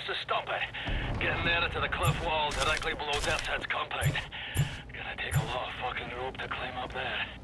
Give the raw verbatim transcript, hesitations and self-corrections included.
across the stumpy. Getting nearer to the cliff wall directly below Dirt's compound. Gonna take a lot of fucking rope to climb up there.